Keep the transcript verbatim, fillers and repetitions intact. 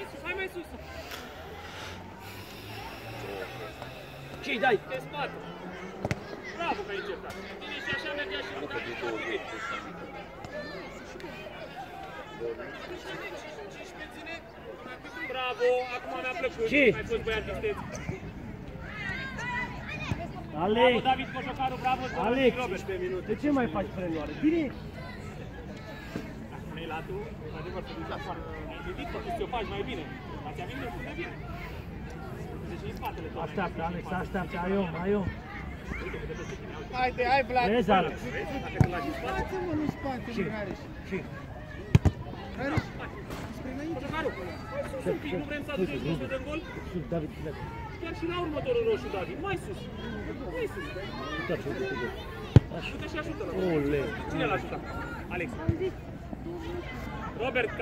mai sus, hai mai sus. Ce-i dai? Te spate. Bravo că ai încercat. Bine, și așa mergea și nu dai. Bravo, acum mi-a plăcut. Ce? Ai fost băiat isteț. Alex! Bravo, David Coșocaru, bravo, Alex! doisprezece minute. De ce mai faci preluare? Bine! Acum e latul, adevăr, să duci afară. Ai gândit că ți-o faci mai bine. Dar ți-a venit destul de bine. Deci e spatele tău. Așteaptă, Alex, așteaptă, ai om, ai om. Haide, hai Vlad! Vezi, Alex? Dacă te lași în spate. Lasă-mă în spate, Ce? Rareș! Ce? Rareș! Spre înainte! Coșocaru, hai sus un pic, nu vrem să aducem jos de gol? Sus, David, pleacă. Chiar și la următorul roșu, David, mai sus. Mai sus. Uitați, uite, uite. Așa. Du-te și ajută-l. Oleu. Cine l-a ajutat? Alex. Robert.